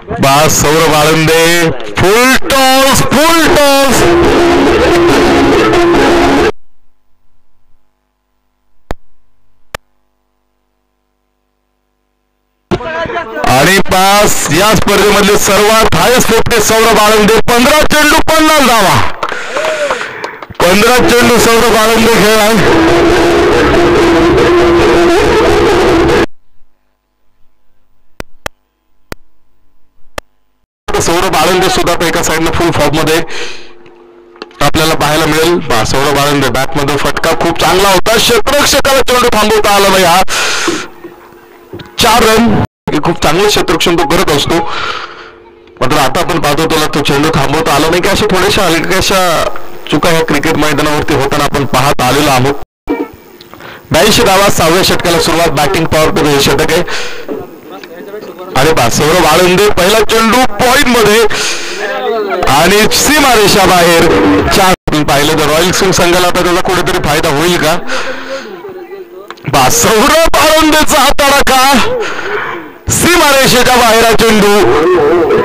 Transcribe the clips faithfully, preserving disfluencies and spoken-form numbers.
बस Saurabh Alande full toss full toss आणि pass या स्पर्धेमधले सर्वात हायस्ट लेफ्टी सौरभ आळंदे पंधरा चेंडू पन्नास धावा पंधरा चेंडू सौरभ आळंदे खेळला सौरभ आळंदे सुद्धा एका साईडला फुल फॉर्म मध्ये आपल्याला पाहायला मिळेल. सौरभ आळंदे बॅट मध्ये फटका खूप चांगला होता क्षेत्ररक्षकाला चेंडू थांबवता आला नाही हा चार रन खूप चांगले क्षेत्ररक्षण तो करत असतो मात्र आता आपण पाहतो त्याला तो चेंडू थांबवता आला नाही की अशा थोड्याशा हलक्याशा चुका ह्या क्रिकेट मैदानावरती होताना आपण पाहत आलेलो आहोत. ब्याऐंशी धावा सहाव्या षटकाला सुरुवात बॅटिंग पॉवर प्ले हे षटक आहे. अरे बा सौरभ आळंदे पहिला चेंडू पॉइंट मध्ये आणि सीमारेषा बाहेर चार. पाहिलं तर रॉयल किंग संघाला आता त्याचा कुठेतरी फायदा होईल का. बा सौरभ आळंदेचा हा तडाखा सीमारेषेच्या बाहेर चेंडू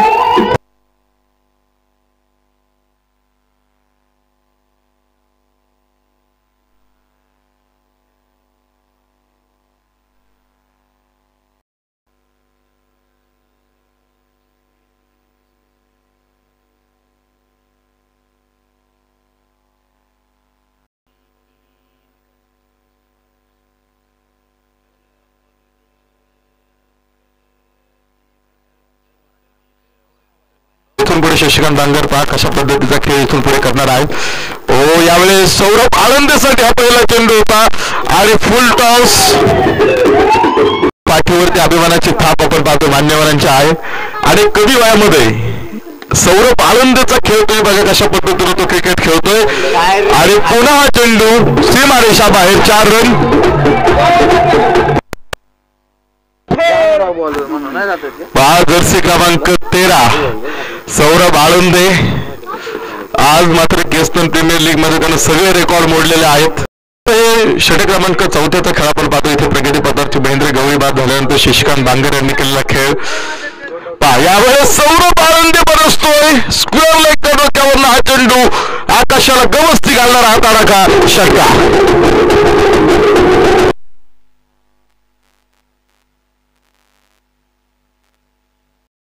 इथून पुढे शशिकांत डांगर पहा कशा पद्धतीचा खेळ इथून पुढे करणार आहे. ओ यावेळेस सौरभ आळंदेसाठी हा पहिला चेंडू होता आणि फुल टॉस पाठीवरती अभिमानाची थाप आपण पाहतो मान्यवरांची आहे आणि कमी वयामध्ये सौरभ आळंदेचा खेळ तुम्ही बघा कशा पद्धतीने तो क्रिकेट खेळतोय आणि पुन्हा हा चेंडू सीमारेषा बाहेर चार रन. जर्सी क्रमांक तेरा सौरभ आळंदे आज मात्र केस्टन प्रीमियर लीग मध्ये त्याने सगळे रेकॉर्ड मोडलेले आहेत. षटक क्रमांक चौथ्याचा खेळ आपण पाहतो इथे प्रगती पथारची महेंद्र गवळी बाद झाल्यानंतर शशिकांत बांगर यांनी केलेला खेळ पहा. यावेळेस सौरभ आळंदे बरसतोय स्क्वेअर लेगच्या डोक्यावरला हा चेंडू आकाशाला गवस्ती घालणारा हा तडाखा षटका.